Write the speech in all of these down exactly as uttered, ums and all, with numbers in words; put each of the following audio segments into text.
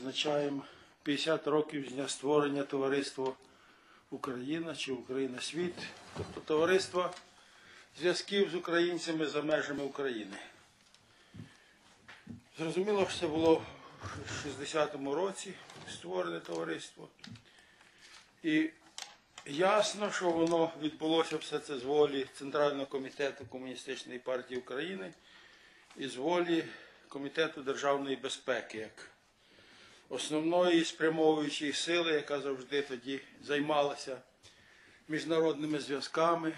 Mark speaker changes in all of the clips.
Speaker 1: відзначаємо п'ятдесят років з дня створення товариства Україна чи Україна світ, тобто товариство зв'язків з українцями за межами України. Зрозуміло, що це було в шістдесятому році створене товариство. І ясно, що воно відбулося все це з волі Центрального комітету Комуністичної партії України і з волі Комітету державної безпеки, як основної спрямовуючої сили, яка завжди тоді займалася міжнародними зв'язками.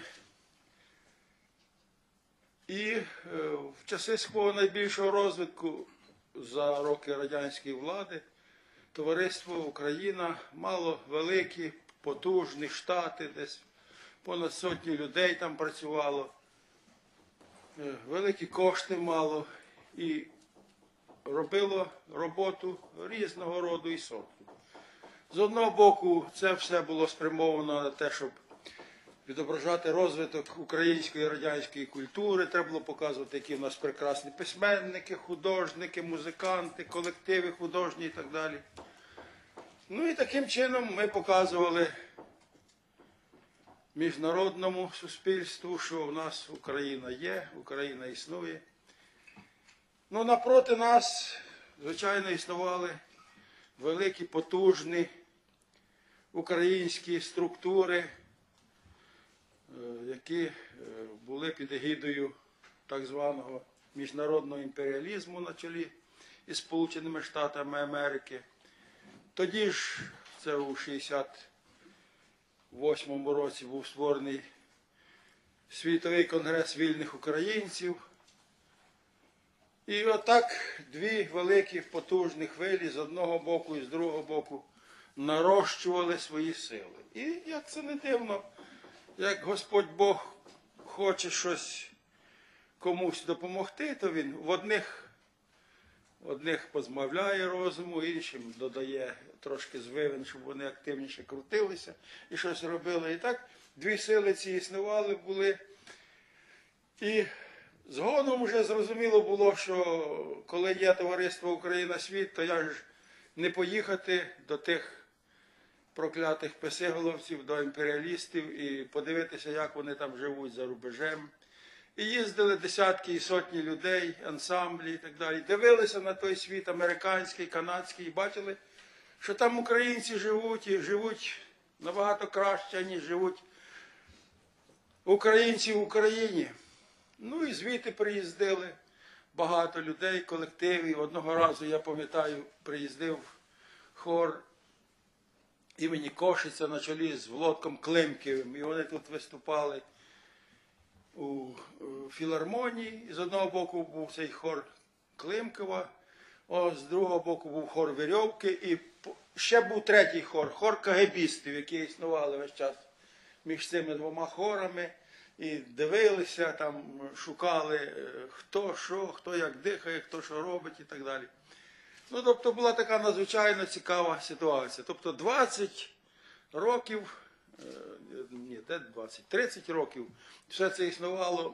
Speaker 1: І в часи свого найбільшого розвитку за роки радянської влади товариство Україна мало великі, потужні штати, десь понад сотні людей там працювало, великі кошти мало і робило роботу різного роду і сорту. З одного боку, це все було спрямовано на те, щоб відображати розвиток української і радянської культури. Треба було показувати, які в нас прекрасні письменники, художники, музиканти, колективи художні і так далі. Ну і таким чином ми показували міжнародному суспільству, що в нас Україна є, Україна існує. Ну, напроти нас, звичайно, існували великі, потужні українські структури, які були під егідою так званого міжнародного імперіалізму на чолі із Сполученими Штатами Америки. Тоді ж, це у шістдесят восьмому році, був створений Світовий конгрес вільних українців. І отак дві великі потужні хвилі з одного боку і з другого боку нарощували свої сили. І, як це не дивно, як Господь Бог хоче щось комусь допомогти, то Він в одних, одних позбавляє розуму, іншим додає трошки звивин, щоб вони активніше крутилися і щось робили. І так дві сили ці існували, були. І згодом вже зрозуміло було, що коли є товариство Україна-світ, то я ж не поїхати до тих проклятих писиголовців, до імперіалістів і подивитися, як вони там живуть за рубежем. І їздили десятки і сотні людей, ансамблі і так далі. Дивилися на той світ американський, канадський і бачили, що там українці живуть і живуть набагато краще, ніж живуть українці в Україні. Ну і звідти приїздили багато людей, колективів. Одного разу, я пам'ятаю, приїздив хор імені Кошиця на чолі з Володком Климківим. І вони тут виступали у філармонії. З одного боку був цей хор Климкова, а з другого боку був хор Вірьовки. І ще був третій хор, хор кагебістів, які існували весь час між цими двома хорами. І дивилися, там, шукали, хто що, хто як дихає, хто що робить і так далі. Ну, тобто була така надзвичайно цікава ситуація. Тобто двадцять років, ні, де двадцять, тридцять років все це існувало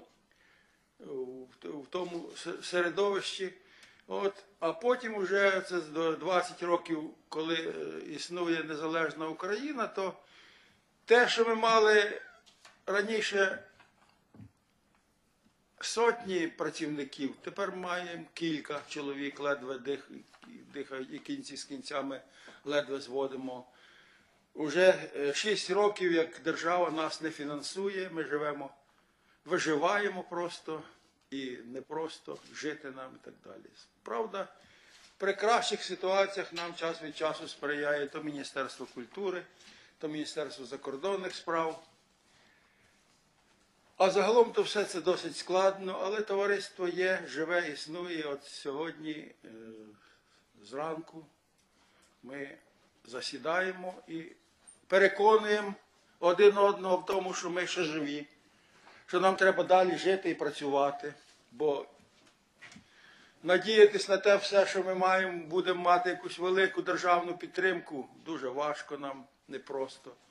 Speaker 1: в тому середовищі. От, а потім вже це двадцять років, коли існує незалежна Україна, то те, що ми мали раніше сотні працівників, тепер маємо кілька чоловік, ледве дихають і кінці з кінцями ледве зводимо. Уже шість років, як держава нас не фінансує, ми живемо, виживаємо просто і не просто жити нам і так далі. Правда, при кращих ситуаціях нам час від часу сприяє то Міністерство культури, то Міністерство закордонних справ. А загалом то все це досить складно, але товариство є, живе, існує. От сьогодні е, зранку ми засідаємо і переконуємо один одного в тому, що ми ще живі, що нам треба далі жити і працювати, бо надіятись на те все, що ми маємо, будемо мати якусь велику державну підтримку, дуже важко нам, непросто.